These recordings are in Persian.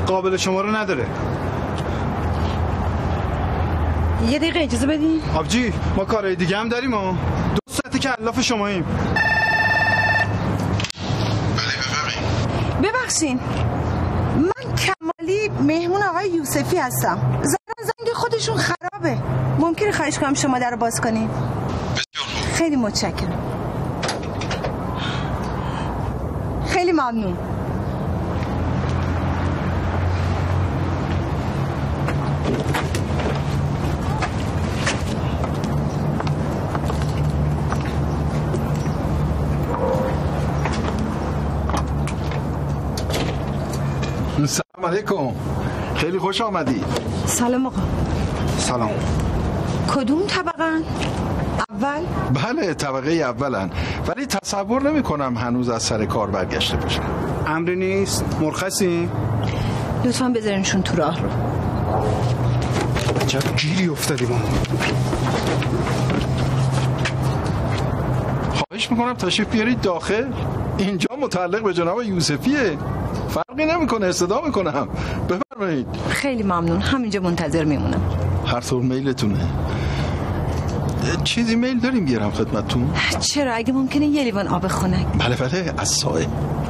قابل شماره نداره. یه دقیقه اجازه بدین. آبجی ما کارهای دیگه هم داریم ها. 2 ساعته که الاف شماییم. ببخشین من کمالی مهمون آقای یوسفی هستم. زنگ خودشون خرابه. ممکنه خواهش کنم شما در رو باز کنین؟ خیلی متشکرم. خیلی ممنون. سلام علیکم. خیلی خوش آمدی. سلام آقا. سلام. کدوم طبقن؟ اول؟ بله طبقه اولن، ولی تصور نمی کنم هنوز از سر کار برگشته باشن. امری نیست. مرخصی؟ لطفاً بذارینشون تو راه رو. عجب گیری افتادیم ما. خواهش میکنم تشریف بیارید داخل. اینجا متعلق به جناب یوسفیه. فرقی نمیکنه، استدا میکنم. بفرمایید. خیلی ممنون. همینجا منتظر میمونم. هر طور میلتونه. چیزی میل داریم بیارم خدمتتون؟ چرا؟ اگه ممکنه یه لیوان آب خنک. بله بله از سایه.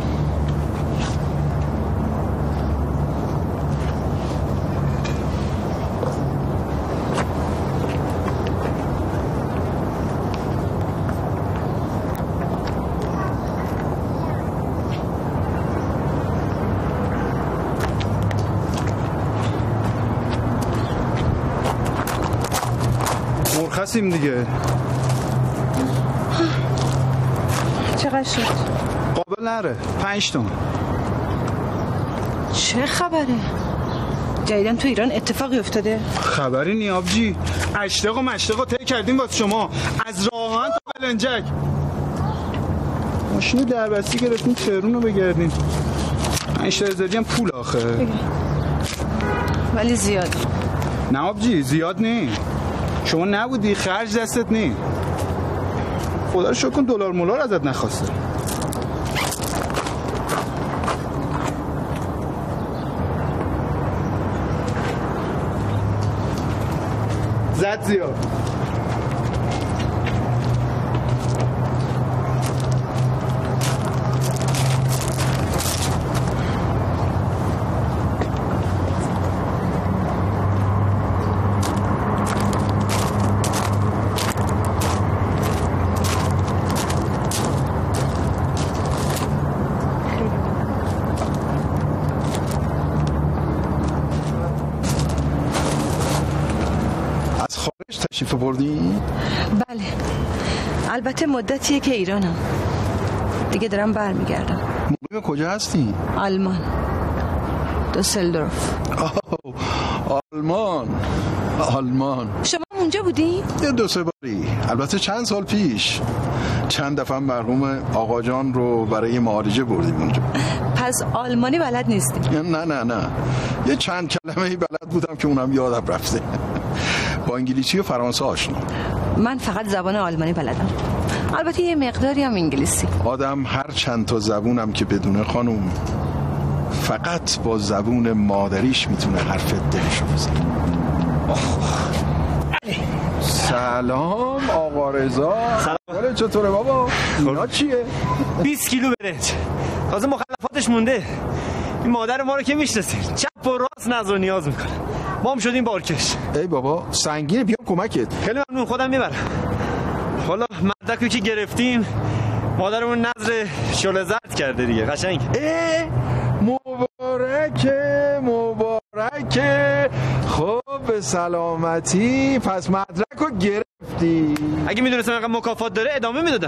مرخصیم دیگه. چقدر شد؟ قابل نره. 5 تومن. چه خبره؟ جدیدن تو ایران اتفاقی افتاده؟ خبری نی آبجی. اشتاق و مشتاق طی کردیم واسه شما. از راهان تا بلنجک. ماشین دربستی گرفتیم تهرون رو بگردیم. 5000 هم پول آخه. ولی زیاد. نه آبجی زیاد نی. شما نبودی خرج دستت نی. خدا رو شکر کن دلار مولار ازت نخواسته. زد زیاد. تشریف بردی؟ بله البته مدتیه که ایرانم. دیگه دارم برمیگردم. مقیم کجا هستی؟ آلمان. دوسلدورف. آلمان. شما اونجا بودی؟ یه 2-3 باری. البته چند سال پیش. چند دفعه مرحوم آقا جان رو برای معالجه بردیم اونجا. پس آلمانی بلد نیستی؟ نه یه چند کلمه‌ای بلد بودم که اونم یادم رفته. با انگلیسی و فرانسه آشنا. من فقط زبان آلمانی بلدم. البته یه مقداری هم انگلیسی. آدم هر چند تا زبونم که بدونه خانم، فقط با زبون مادریش میتونه حرف دلشو بزنه. سلام آقا رضا. سلام. چطوره بابا؟ اینا چیه؟ 20 کیلو برنج. تازه مخلفاتش مونده. این مادر ما رو که میشناسیم، چپ و راست ناز و نیاز میکنه. ما هم شدیم بارکش. ای بابا سنگینه، بیام کمکت. خیلی ممنون، خودم میبرم. حالا مدرکی که گرفتیم مادرمون نظر شله زرد کرده دیگه. قشنگ. مبارکه. خب به سلامتی. پس مدرک رو گرفتی. اگه میدونستم اینقدر مکافات داره ادامه میدادم.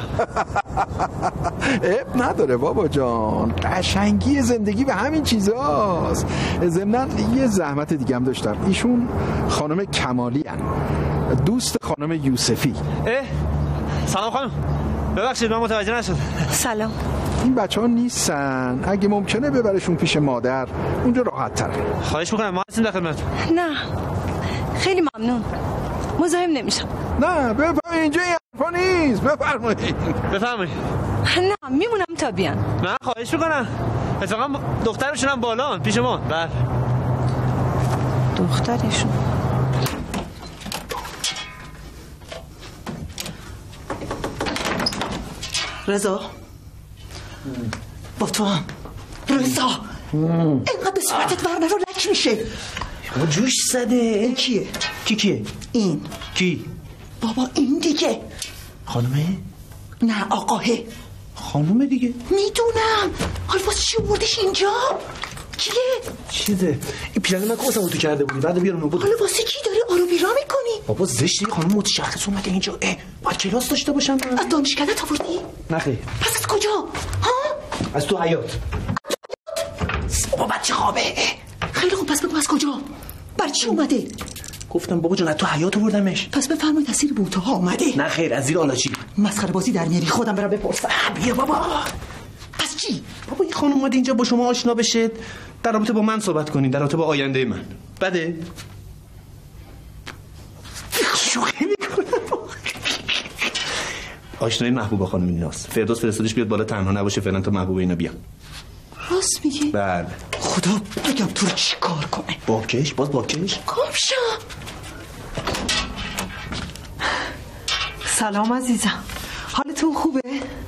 اب نداره بابا جان، قشنگی زندگی به همین چیزاست. ضمناً یه زحمت دیگه هم داشتم. ایشون خانم کمالی هن. دوست خانم یوسفی. سلام خانم. ببخشید من متوجه نشدم. سلام. این بچه ها نیستن. اگه ممکنه ببرشون پیش مادر، اونجا راحت تره. خواهش میکنم، ما هستیم در خدمت. نه خیلی ممنون، مزاحم نمیشم. نه بفرمایید، اینجا این حرفا نیست. بفرمایید. نه میمونم تا بیان. نه خواهش میکنم. اتفاقا دخترشون هم بالا پیش ما. بله دخترشون. رضا با تو هم رضا اینقدر به صورتت ورنه رو لک میشه. جوش زده. این کیه؟ کیه؟ این کی؟ بابا این دیگه. خانومه؟ نه آقاه. خانومه دیگه. میدونم. حالا واسه چی بردش اینجا؟ کیه؟ چیزه؟ این پیرنه من کاسم تو کرده بودی بعد بیارم بود. حالا واسه کی داری آرو بیرا میکنی؟ بابا زشتی خانم متشخص اومده اینجا. باید کلاس داشته باشم. از دانشکده آوردی؟ نه خیر. پس از کجا؟ ها؟ از تو حیاط. بابا بچه خوابه. خیلی خوب پس بگو از کجا؟ بر چی اومده؟ گفتم بابا جون از تو حیاط آوردمش. پس بفرمایید از زیر بوته‌ها اومده. نه خیر از زیر آلاچی. مسخره بازی در میاری. خودم برم بپرسم. بیا بابا. پس چی؟ بابا این خانم اومده اینجا با شما آشنا بشه، در رابطه با من صحبت کنین، در رابطه با آینده من. بده؟ شوخی میکنم. آشنایی محبوبا خانم ایناست. فردوس فرستادش بیاد بالا تنها نباشه فعلا تا محبوب اینا بیان. راست میگی؟ بله. خدا بگم تو رو چی کار کنه؟ باکش باز باکش. کامشا. سلام عزیزم. حالتون خوبه؟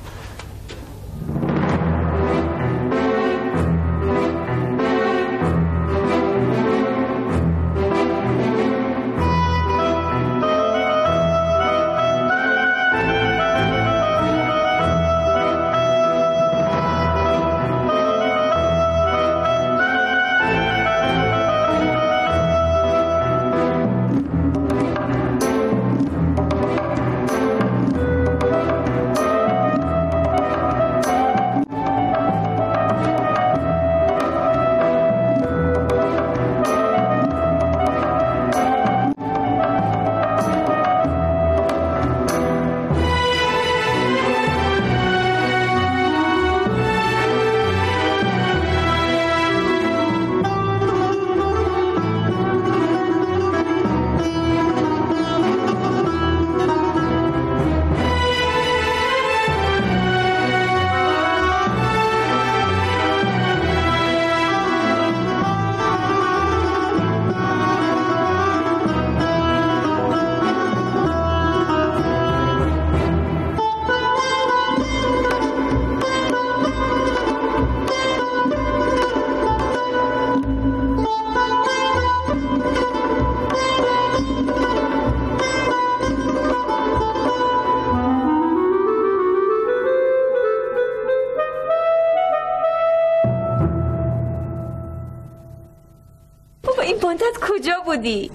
کجا بودی؟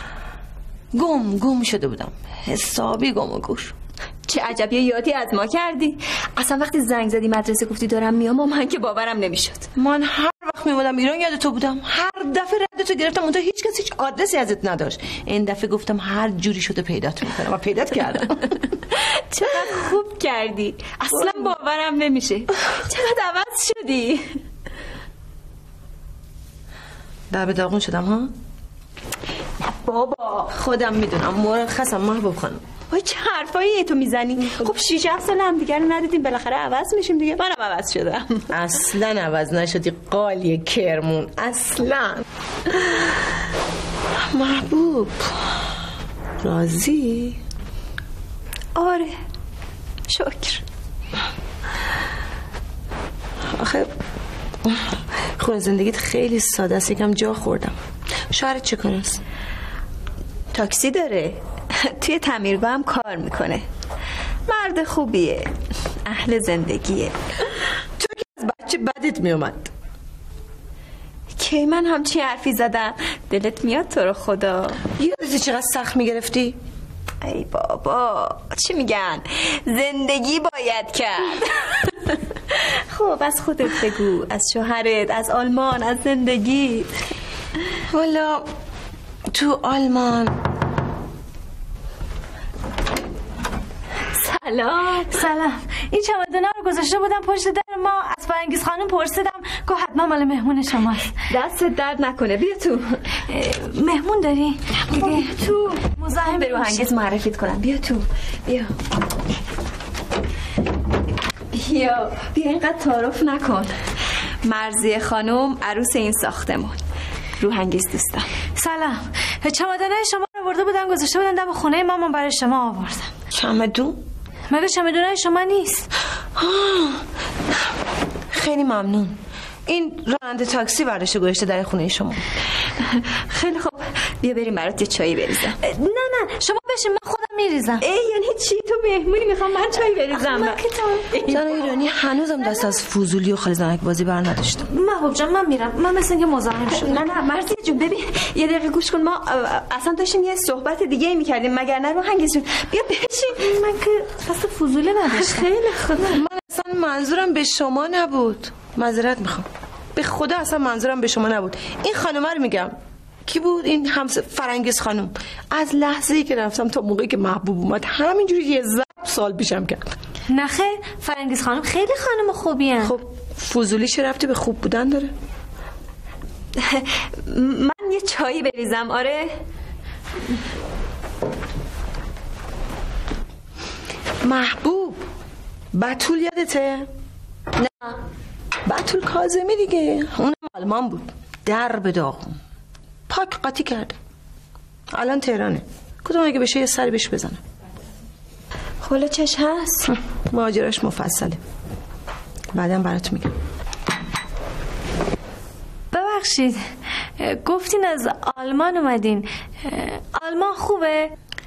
گم شده بودم. حسابی گم و گوش. چه عجب یه یادی از ما کردی. اصلا وقتی زنگ زدی مدرسه گفتی دارم میام من که باورم نمیشد. من هر وقت میومدم ایران یاد تو بودم. هر دفعه ردتو گرفتم اون تا هیچ کس هیچ آدرسی ازت نداشت. این دفعه گفتم هر جوری شده پیدات میکنم و پیدات کردم. چقدر خوب کردی. اصلا باورم نمیشه. چقدر عوض شدی. به داغون شدم ها؟ نه بابا خودم میدونم مرخصم محبوب خانم. وای چه حرفایی تو میزنی؟ خب 6 سال هم دیگه رو ندیدیم بالاخره عوض میشیم دیگه. منم عوض شدم. اصلا عوض نشدی قالی کرمون اصلا. محبوب راضی؟ آره شکر. آخه خونه زندگیت خیلی ساده است. یکم جا خوردم. شوهرت چه کنه است؟ تاکسی داره. توی تعمیرگاه هم کار میکنه. مرد خوبیه. اهل زندگیه. تو که از بچه بدت میومد. کی من همچی حرفی زدم؟ دلت میاد تو رو خدا. یادتی چقدر سخت میگرفتی؟ ای بابا چی میگن؟ زندگی باید کرد. خب از خودت بگو، از شوهرت، از آلمان، از زندگی. والا تو آلمان. سلام. این چمدونا رو گذاشته بودم پشت در ما. از فرنگیز خانم پرسیدم گفت حتما مال مهمون شماست. دست درد نکنه. بیا تو. مهمون داری؟ بیا تو. مزاحم به روحانگیز معرفیت کنم. بیا تو. بیا اینقدر تعارف نکن. مرضیه خانم عروس این ساختمون. روحانگیز دوستم. سلام. چمدانای شما رو برده بودن گذاشته بودن دم خونه مامان، برای شما آوردم. چمدون؟ مگه چمدونای شما نیست؟ خیلی ممنون. این راننده تاکسی برداشته گذاشته در خونه شما. خیلی خوب، بیا بریم برات یه چایی بریزم. نه شما بشین، من خودم میریزم. یعنی چی؟ تو مهمونی میخوام من چای بریزم؟ من که زن ایرانی هنوزم دست از فضولی و خالزنک بازی بر نداشتم. محبوب جان من میرم، من مثل اینکه مزاحم شدم. نه مرزیه جون ببین یه دقیقه گوش کن، ما اصلا داشتیم یه صحبت دیگه میکردیم مگر نه؟ روحانگیز جون بیا بشین. من که قصد فضولی نداشتم. خیلی خوب. من اصلا منظورم به شما نبود، معذرت میخوام، به خدا اصلا منظورم به شما نبود. این خانومه رو میگم. کی بود این فرنگیز خانم؟ از لحظه‌ای که رفتم تا موقعی که محبوب اومد همینجوری یه ضرب سال پیشم کرد. نه خیر، فرنگیز خانم خیلی خانم خوبی هن. خب فضولی چه ربطی به خوب بودن داره؟ من یه چایی بریزم؟ آره محبوب. بتول یادته؟ نه بتول کاظمی دیگه، اونم آلمان بود، در به داغون پاک قاطی کرده، الان تهرانه. کدوم اگه بشه یه سری بهش بزنم. خلا چش هست؟ ماجراش مفصله، بعدم برات میگم. ببخشید گفتین از آلمان اومدین، آلمان خوبه؟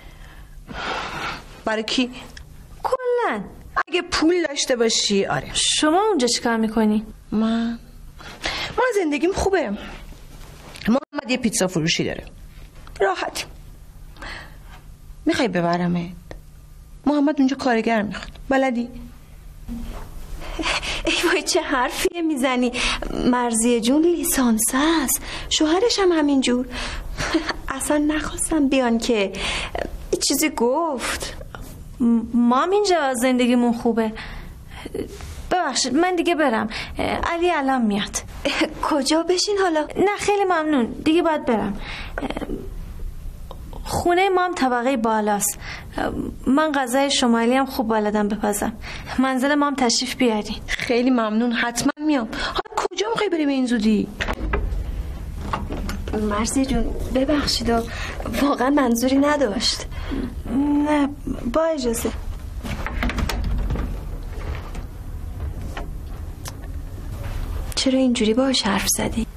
برای کی؟ کلن اگه پول داشته باشی آره. شما اونجا چیکار میکنی؟ من زندگیم خوبه. محمد یه پیتزا فروشی داره، راحت. میخوای ببرمت؟ محمد اونجا کارگر میخواد، بلدی؟ ای وای چه حرفیه میزنی؟ مرضیه جون لیسانس هست، شوهرش هم همینجور. اصلا نخواستم بیان که چیزی گفت. ما اینجا زندگیمون خوبه. ببخشید من دیگه برم، علی الان میاد. کجا بشین حالا؟ نه خیلی ممنون، دیگه باید برم. خونه مام طبقه بالاست، من غذای شمالی هم خوب بلدم بپزم. منزل مام تشریف بیارین. خیلی ممنون، حتما میام. حالا کجا میخوای بریم این زودی؟ مرضیه جون ببخشید واقعا منظوری نداشت. نه با اجازه. چرا اینجوری باهاش حرف زدی؟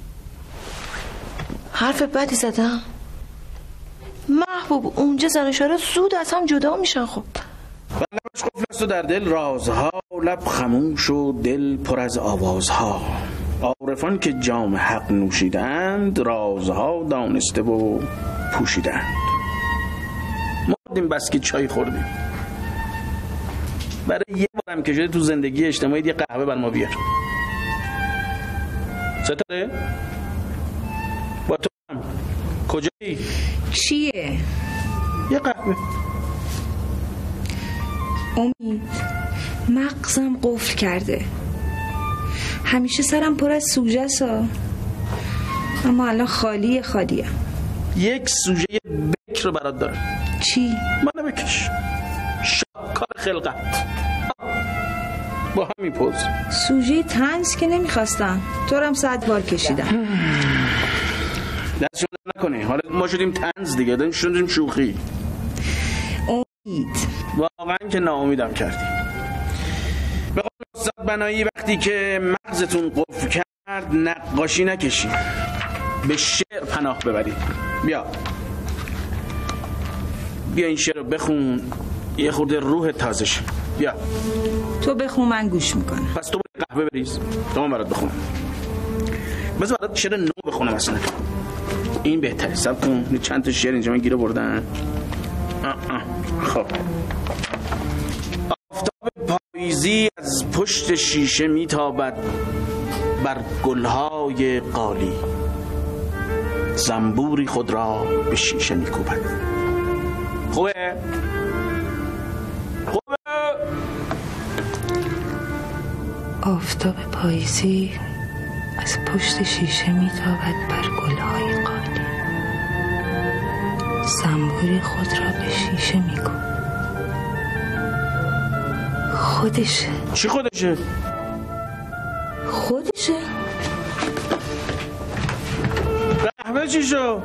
حرف بدی زدم؟ محبوب اونجا زن و شوهر زود از هم جدا میشن. خب بندمش قفل است و در دل رازها، لب خموش و دل پر از آوازها. عارفان که جام حق نوشیدند، رازها دانسته و پوشیدند. مردیم بس که چای خوردیم، برای یه بارم که شده تو زندگی اجتماعی یه قهوه بر ما بیار. ستاره با تو هم کجایی؟ چیه؟ یه قهوه. امید مغزم قفل کرده، همیشه سرم پر از سوژه است اما الان خالیه. یک سوژه بکر برات دارم. چی؟ منو بکش، شاهکار خلقت. با همین پوز. سوژه طنز که نمیخواستم، تو رو هم 100 بار کشیدم. دست شما نکنه، حالا ما شدیم طنز دیگه، داریم شدیم شوخی. امید واقعا که ناامیدم کردی. به قول استاد بنایی وقتی که مغزتون قفل کرد نقاشی نکشید، به شعر پناه ببرید. بیا این شعر رو بخون، یه خورده روح تازه شه. بیا تو بخون من گوش میکنم. پس تو باید قهوه بریز تا من برات بخونم. بذار برات شعر نو بخونم. اصلا این بهتره. صبر کن، چند تا شعر اینجا من گیره بردن. خب آفتاب پاییزی از پشت شیشه میتابد بر گلهای قالی، زنبوری خود را به شیشه میکوبد. خوبه؟ آفتاب پاییزی از پشت شیشه میتابد بر گلهای قالی، زنبوری خود را به شیشه میکوبد. خودشه. چی خودشه؟ خودشه باشه. رحمه چی شو؟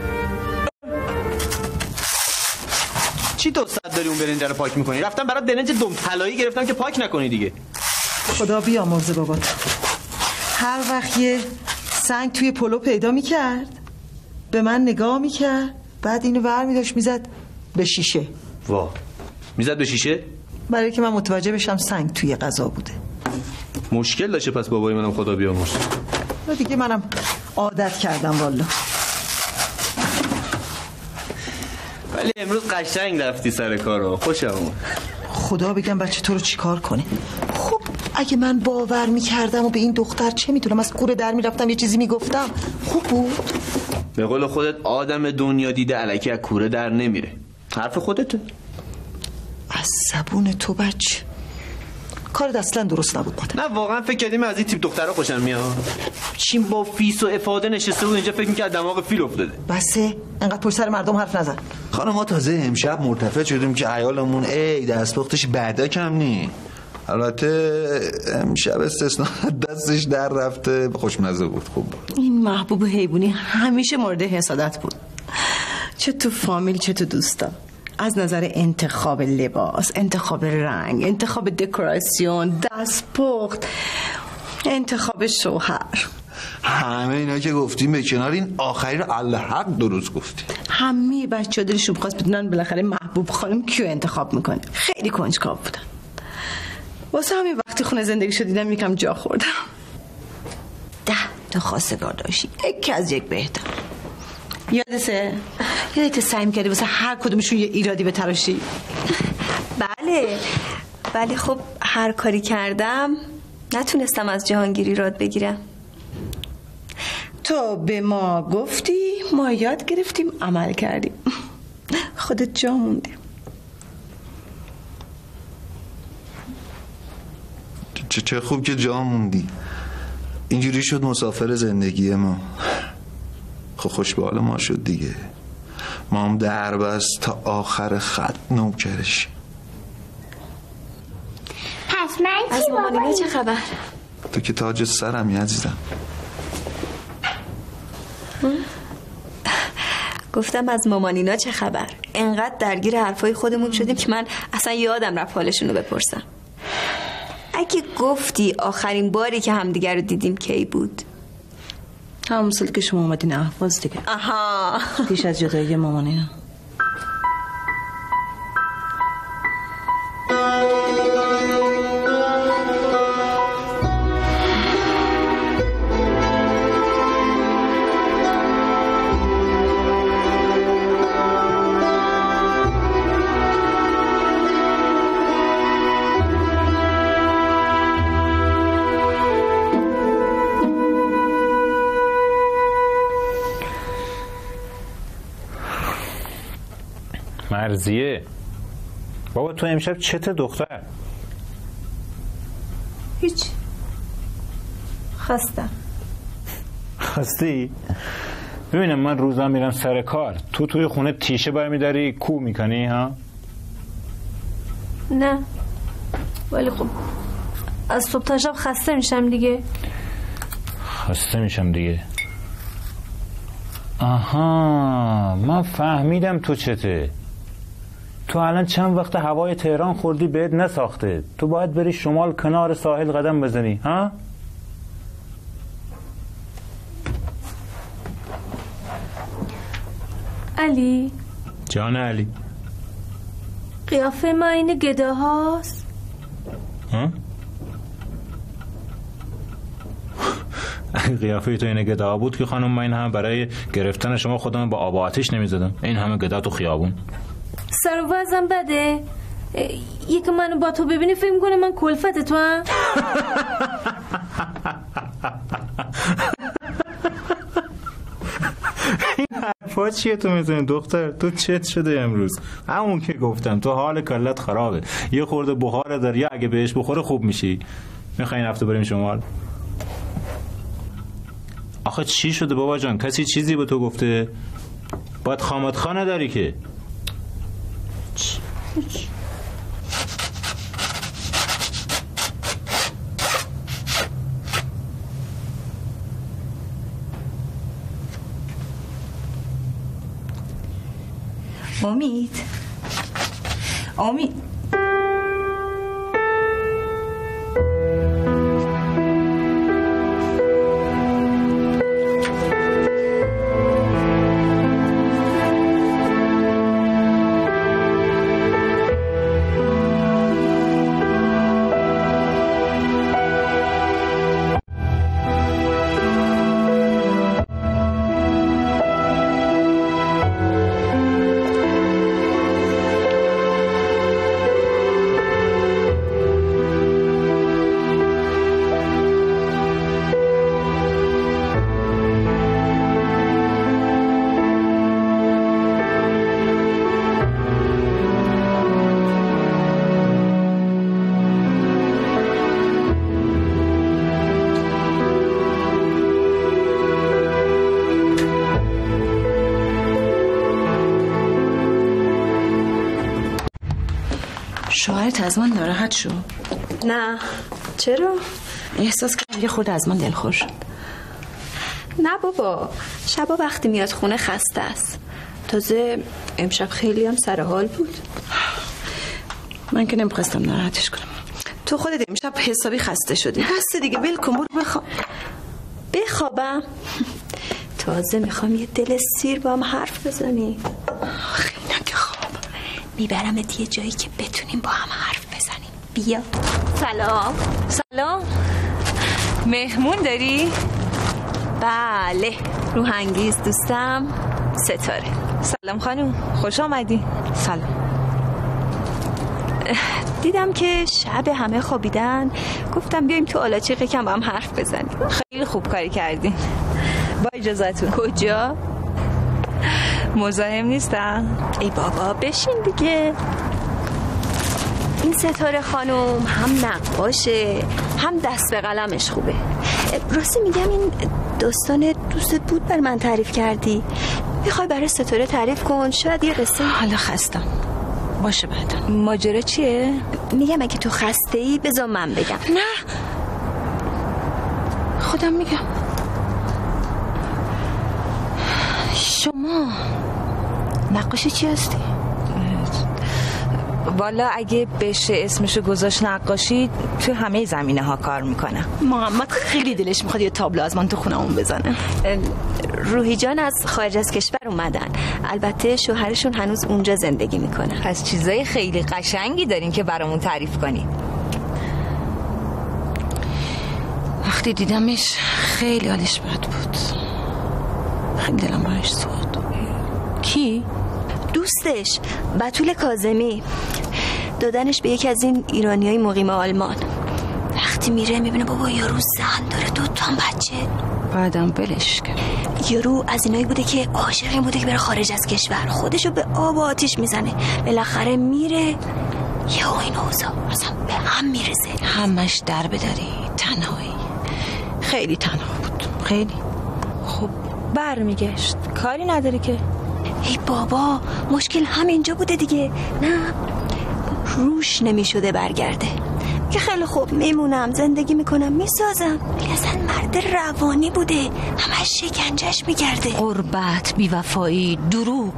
چی تو صد داری اون برنج رو پاک میکنی؟ رفتم برات برنج دم طلایی گرفتم که پاک نکنی دیگه. خدا بیامرزه بابات. هر وقت یه سنگ توی پلو پیدا میکرد به من نگاه میکرد، بعد اینو ور میداشت میزد به شیشه. وا، میزد به شیشه؟ برای که من متوجه بشم سنگ توی غذا بوده. مشکل داشته پس بابای منم خدا بیامرزه. دیگه منم عادت کردم والا. ولی امروز قشنگ رفتی سر کارو، خوشم اومد. خدا بگم بچه تو رو چیکار کنه. خب اگه من باور میکردم و به این دختر چه میتونم از کوره در میرفتم یه چیزی میگفتم خوب بود. به قول خودت آدم دنیا دیده الکی از کوره در نمیره. حرف خودته. از زبون تو بچه کارت اصلا درست نبود مادر. نه واقعا فکر کردیم از این تیپ دخترها خوشم میاد. چیم با فیس و افاده نشسته بود اینجا فکر میکرد دماغ فیل افتاده. بسه انقدر پشت سر مردم حرف نزن. خانم ما تازه امشب مرتفع شدیم که عیالمون دستپختش بعدا کم نی. البته امشب استثنا دستش در رفته، خوشمزه بود، خوب بود. این محبوب حیبونی همیشه مورد حسادت بود، چه تو فامیل چه تو دوستا. از نظر انتخاب لباس، انتخاب رنگ، انتخاب دکوراسیون، دستپخت، انتخاب شوهر، همه اینا که گفتیم به کنار، این آخری رو الحق درست گفتیم. همه بچه‌ها دلشون خواست بدونن بالاخره محبوب خانم کیو انتخاب میکنه. خیلی کنجکاو بودن. واسه همین وقتی خونه زندگیشو دیدم یکم جا خوردم. 10 تا خواستگار داشتی، یکی از یک بهتر. یادت سعی می‌کردی واسه هر کدومشون یه ایرادی به تراشی؟ بله، ولی خب هر کاری کردم نتونستم از جهانگیر ایراد بگیرم. تو به ما گفتی، ما یاد گرفتیم، عمل کردیم. خودت جا موندی. چه خوب که جا موندی. اینجوری شد مسافر زندگی ما. خب خوش به حال ما شد دیگه. ما هم در بست تا آخر خط نوکرش. پس من از مامانینا چه خبر؟ تو که تاج سرمی عزیزم. گفتم از مامانینا چه خبر؟ انقدر درگیر حرفای خودمون شدیم که من اصلا یادم رفت حالشون رو بپرسم. اگه گفتی آخرین باری که همدیگر رو دیدیم کی بود؟ همون سالی که شما اومدین اهواز دیگه. آها، پیش از جدایی مامانینا. مرضیه بابا، تو امشب چته دختر؟ هیچ، خستی؟ ببینم من روزا میرم سر کار، تو توی خونه تیشه برمیداری کو میکنی ها؟ نه ولی خب از صبح تا شب خسته میشم دیگه. آها من فهمیدم تو چته. تو الان چند وقت هوای تهران خوردی بهت نساخته، تو باید بری شمال کنار ساحل قدم بزنی ها؟ علی جان علی، قیافه ما این گدا هاست؟ ها؟ قیافه تو این گدا بود که خانم، من این هم برای گرفتن شما خودم با آب و آتش نمیزدم. این همه گدا تو خیابون. سر و وضعم بده. یکی منو با تو ببینی فکر میکنه من کلفت تو هم. این حرفا چیه تو میزنی دختر؟ تو چت شده امروز؟ همون که گفتم تو حال کلت خرابه، یه خورده بخاره داری، یا اگه بهش بخوره خوب میشی. میخوایی این هفته بریم شمال؟ آخه چی شده بابا جان؟ کسی چیزی به تو گفته؟ باید خامت خانه داری که. امید شوهرت از من ناراحت شد؟ نه. چرا؟ احساس کردم یه خورده از من دلخور شد. نه بابا، شبا وقتی میاد خونه خسته است. تازه امشب خیلی هم سر حال بود. من که نمیخواستم ناراحتش کنم. تو خودت امشب حسابی خسته شدی. بس دیگه ول کن، برو بخواب. بخوابم؟ تازه میخوام یه دل سیر با هم حرف بزنی. خیلی که خواب. میبرمت یه جایی که بتونیم با هم حرف بزنیم. بیا. سلام. مهمون داری؟ بله، روحانگیز دوستم ستاره. سلام خانوم، خوش آمدی. سلام. دیدم که شب همه خوابیدن، گفتم بیایم تو آلاچیق کم با هم حرف بزنیم. خیلی خوب کاری کردین. با اجازهتون. کجا؟ مزاحم نیستم. ای بابا بشین دیگه. این ستاره خانم هم نقاشه هم دست به قلمش خوبه. راستی میگم این داستان دوستت بود بر من تعریف کردی، میخوای برای ستاره تعریف کن، شاید یه قصه. حالا خستم، باشه بعدا. ماجرا چیه؟ میگم اگه تو خسته ای بذار من بگم. نه خودم میگم. شما نقاشی چی هستی؟ والا اگه بشه اسمشو گذاشت نقاشی، تو همه زمینه ها کار میکنم. محمد خیلی دلش میخواد یه تابلو از من تو خونمون بزنه. روحی جان از خارج از کشور اومدن، البته شوهرشون هنوز اونجا زندگی میکنه. پس چیزای خیلی قشنگی دارین که برامون تعریف کنی. وقتی دیدمش خیلی حالش بد بود، خیلی دلم براش سوخت. کی؟ دوستش بتول کاظمی، دادنش به یکی از این ایرانیای مقیم آلمان. وقتی میره میبینه بابا یارو زن داره، 2 تا بچه. بعدم بلش کرد. یارو از اینایی بوده که عاشق این بوده که بره خارج از کشور، خودشو به آب و آتیش میزنه، بالاخره میره یا این اوضاع اصلا به هم میرسه. همش در بداری، تنهایی. خیلی تنها بود، خیلی. خب برمیگشت، کاری نداره که. ای بابا مشکل همینجا بوده دیگه. نه روش نمیشده برگرده، که خیلی خوب میمونم، زندگی میکنم، میسازم. ولی اصلا مرد روانی بوده، همش شکنجش میگرده. غربت، بیوفایی، دروغ.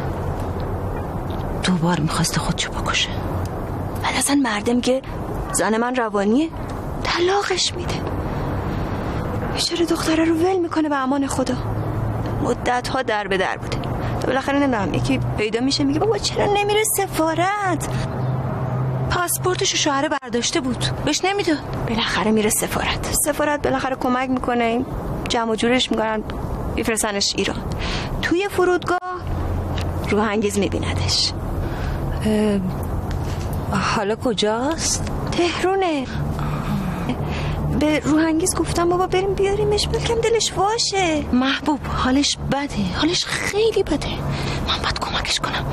2 بار میخواسته خودشو بکشه. ولی اصلا مردم که زن من روانیه طلاقش میده. بیچاره دختره رو ول میکنه به امان خدا. مدت ها در به در بوده، تا بالاخره نمیدونم یکی پیدا میشه میگه بابا چرا نمیره سفارت. پاسپورتشو شوهر برداشته بود، بهش نمیداد. بالاخره میره سفارت بالاخره کمک میکنه، جمع و جورش میکنن، بیفرستنش ایران. توی فرودگاه روحانگیز میبیندش. حالا کجاست؟ تهرونه. به روحانگیز گفتم بابا بریم بیاریمش، بلکم دلش واشه. محبوب حالش بده، حالش خیلی بده، من باید کمکش کنم.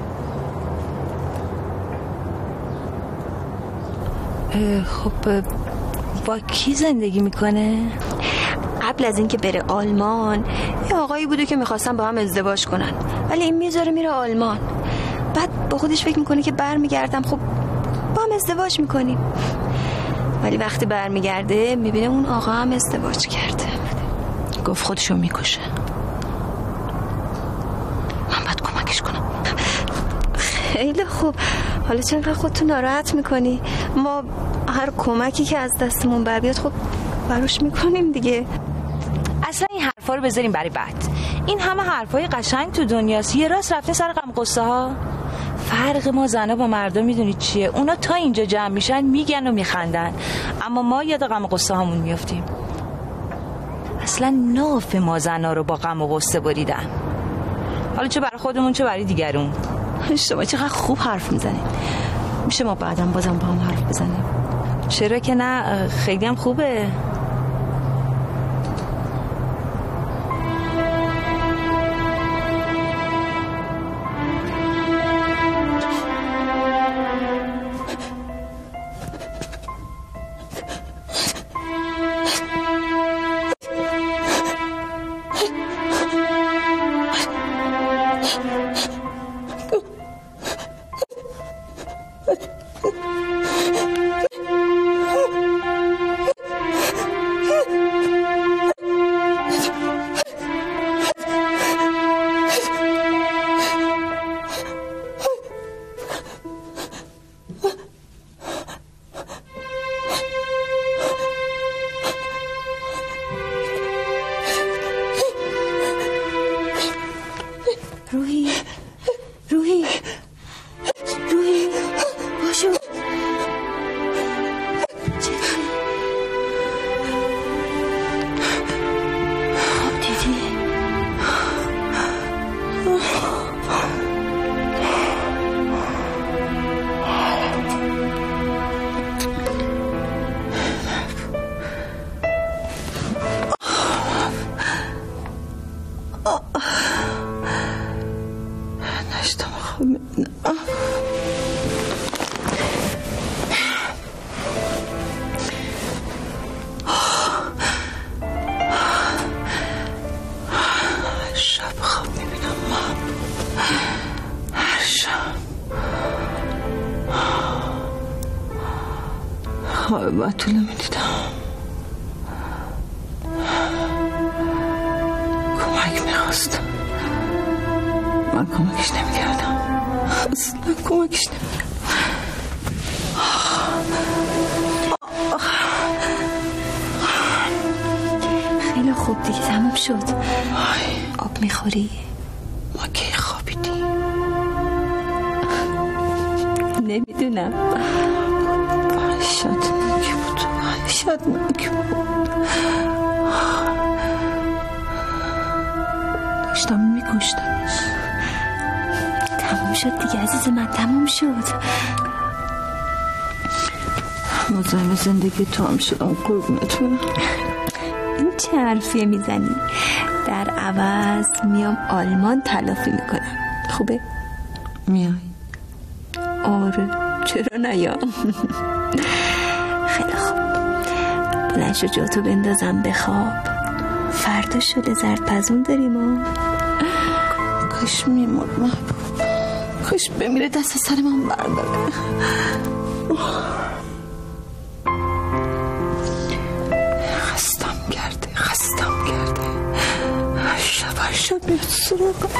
خب با کی زندگی میکنه؟ قبل از اینکه بره آلمان یه آقایی بوده که میخواستن با هم ازدواج کنن، ولی این میذاره میره آلمان. بعد با خودش فکر میکنه که برمیگردم خب با هم ازدواج میکنیم، ولی وقتی برمیگرده میبینه اون آقا هم ازدواج کرده. گفت خودشو میکشه. من باید کمکش کمکش کنم. خیلی خوب. حالا چرا خودتو ناراحت میکنی؟ ما هر کمکی که از دستمون بر بیاد خب براش میکنیم دیگه. اصلا این حرفا رو بذاریم برای بعد. این همه حرفای قشنگ تو دنیاست، یه راست رفته سر غم قصه ها. فرق ما زنا با مردا میدونید چیه؟ اونا تا اینجا جمع میشن میگن و میخندن، اما ما یاد غم قصه هامون میافتیم. اصلا ناف ما زنا رو با غم و قصه بریدن، حالا چه برای خودمون چه برای دیگرون. شما چقدر خوب حرف میزنید. میشه ما بعدم بازم با هم حرف بزنیم؟ چرا که نه، خیلی هم خوبه. بتول میدیدم، کمک میخواست، من کمکش نمیکردم، اصلا کمکش نمیکردم. خیلی خوب دیگه، تموم شد. آب میخوری؟ ما کی خوابیدی؟ نمیدونم. شدناک بود. داشتم میکشتمش. تموم شد دیگه عزیز من، تموم شد. مزاحم زندگی تو هم شدم قربونت برم. این چه حرفیه میزنی؟ در عوض میام آلمان تلافی میکنم. خوبه؟ میای؟ آره، چرا نیام؟ خیلی خوب. بلند شو جاتو بندازم بخواب. فردا شله زردپزون داریم. کاش میمرد محبوب، کاش بمیره دست سر من برداره. خستم کرده شب بیاد سراغم.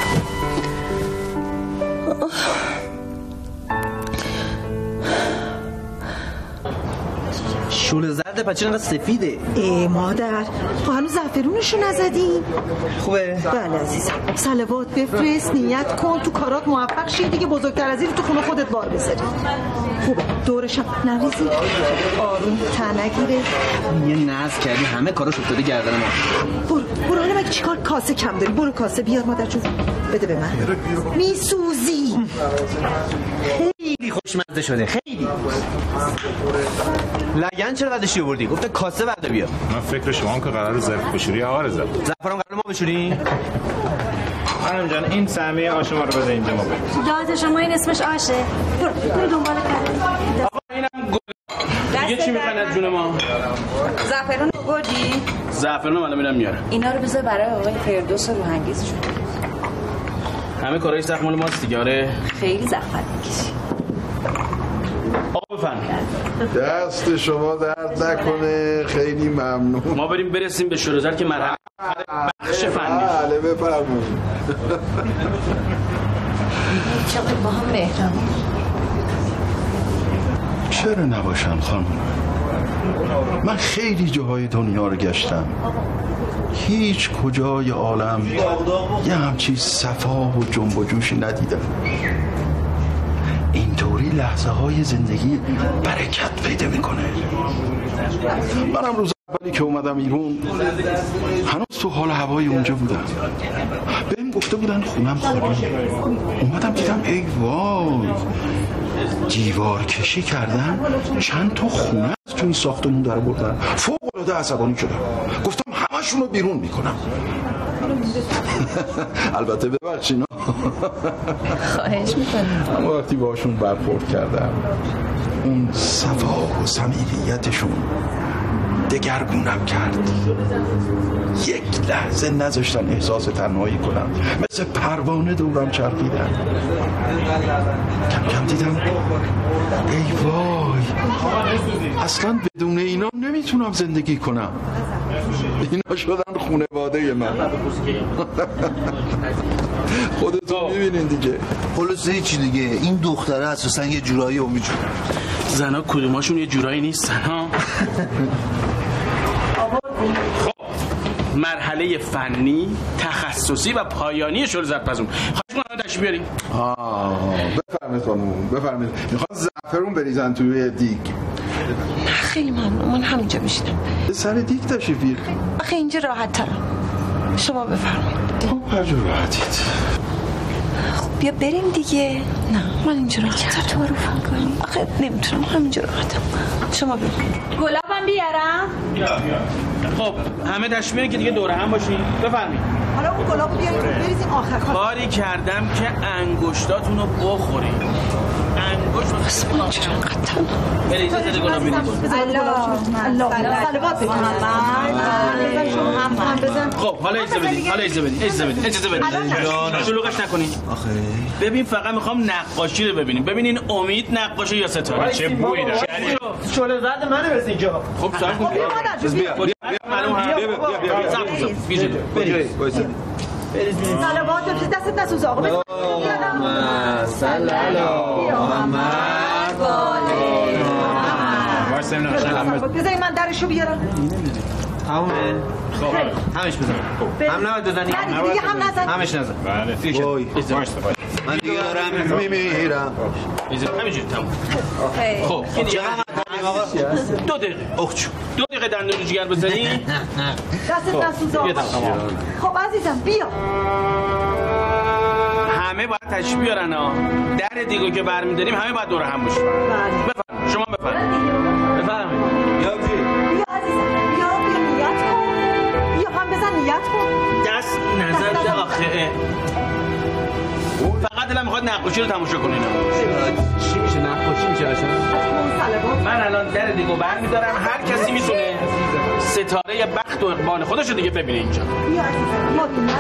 شوله زرده پس چرا سفیده؟ ای مادر، هنوز زعفرونشو نزدیم. خوبه؟ بله عزیزم. صلوات بفرست، نیت کن، تو کارات موفق شی دیگه، بزرگتر از این تو خونه خودت بار بذاری. خوبه، دورشم نریزی، آروم تن نگیره. یه ناز کردی همه کاراش افتاده گردن ما. برو حالا مگه چیکار؟ کاسه کم داری؟ برو کاسه بیار مادر جون، بده به من. میسوزی. خیلی خوشمزه شده، خیلی. لگن چرا قدشی آوردی؟ گفته کاسه برده بیا. من فکر شما هم که قرار ظرف بشوری آره زد. زعفران قرار ما بشوری؟ خانم جان این سهمیه آش ما رو بده اینجا ما بریم. داد شما این اسمش آشه. برو دنبال کار. آقا اینم گل. دیگه چی میخواین از جون ما؟ زعفران آوردی؟ زعفران من میرم میارم. اینا رو بذار برای آقای فردوس روحانگیزشون. همه کارهای سخت مال ماست دیگه. آره خیلی زحمت میکشی. آقا بفرمایید. دست شما درد نکنه، خیلی ممنون. ما بریم برسیم به شورزر که مرحله بخش فنی. بله بفرمایید. چقدر با هم مهربون. چرا نباشم خانم؟ من خیلی جاهای دنیا رو گشتم، هیچ کجای عالم یه همچین صفا و جنب و جوشی ندیدم. اینطوری لحظه های زندگی برکت پیدا میکنه. منم روز اولی که اومدم ایران هنوز تو حال هوای اونجا بودم. بهم گفته بودن خونم خالی. اومدم دیدم ای وای، دیوار کشی کردن، چند تا خونه از تو این ساختمون در بردن. فوق العاده عصبانی شدم، گفتم همشون رو بیرون میکنم. البته ببخشید خواهش میکنم. اما وقتی باشون برخورد کردم، اون صفا و صمیمیتشون دگرگونم کرد. یک لحظه نذاشتن احساس تنهایی کنم، مثل پروانه دورم چرخیدن. کم کم دیدم ای وای، اصلا بدون اینا نمیتونم زندگی کنم. اینا شدن خانواده من. خودتون میبینین دیگه. خلاصه هیچی دیگه، این دختره اساسا یه جورایی امید شد. زنا کدوماشون یه جورایی نیستن ها؟ خب مرحله فنی، تخصصی و پایانی شل زدپزون. خواهش کنم تشریف بیارین. بفرمایید خانم، بفرمایید. میخوان زعفرون بریزن توی دیگ. خیلی ممنون، من همینجا میشینم. سر دیگ تشریف بیارید. آخه اینجا راحت ترم. شما بفرمایید. خب هر جور راحتید. خب بیا بریم دیگه. نه من اینجا راحتم. چرا تو رو فکر کنی؟ آخه نمیتونم، همینجا راحتم. شما بفرمایید. گلابم بیارم؟ خب همه تشریف بیارین که دیگه دوره هم باشین. بفرمایید. حالا اون گلابو بیارید بریزیم آخر خواهد. کاری کردم که انگشتاتونو بخورین. اسمان چرا قطعا بریزه زده گلاب بیارید. الله صلوات بکنم. خب حالا اجازه بدین. شلوغش نکنین. ببین فقط میخوام نقاشی رو ببینیم. ببینین امید نقاشه یا ستاره. چه بویی داره. شعله زرد منه بس اینجا. خب صبر کن. صلوات بفرست، دستت نسوز آقا. صلی علی محمد بذاری من درشو بیارم. همه خب همش بزن. هم نباید بزنی؟ دیگه هم نزن. همش نزن. بله وای من دیگه دارم میمیرم. همینجوری تموم. خب این دیگه آقا 2 دقیقه. 2 دقیقه دندون جگر بزنی. دستت نسوز آقا. خب عزیزم بیا. همه باید تشریف بیارن ها. در دیگو که برمی‌داریم همه باید دور هم باشیم. بفرمایید. شما بفرمایید. بیا عزیزم. بیا نیت کن. بیا هم بزن نیت کن. دست نزد آخه. فقط دلم میخواد نقاشی رو تماشا کنین. چی میشه نقاشی میشه قشنگ؟ من الان در دیگو برمی‌دارم، هر کسی میتونه ستاره بخت و اقبال خودش رو دیگه ببینه اینجا. بیا عزیزم. ما تو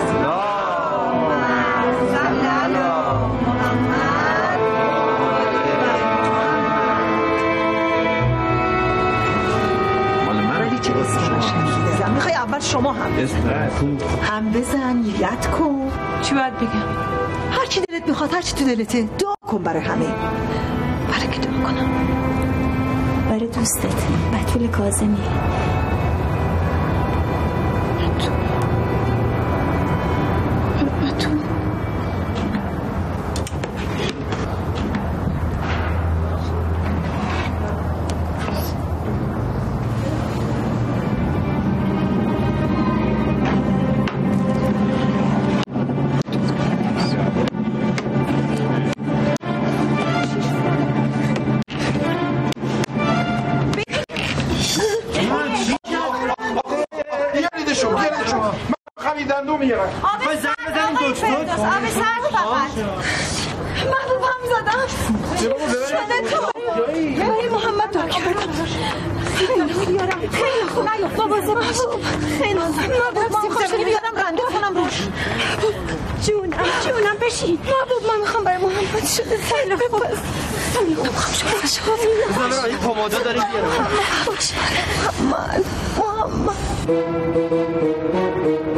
میخوای اول شما هم بزن نیت کن. چی باید بگم؟ هر چی دلت میخواد، هر چی تو دلته، دعا کن برای همه. برای که دعا کنم؟ برای دوستت بتول کاظمی. جونم بشین. محبوب من میخوام برای محمد شده. خیلی خوب است. این پمادا داری بیارم. محمد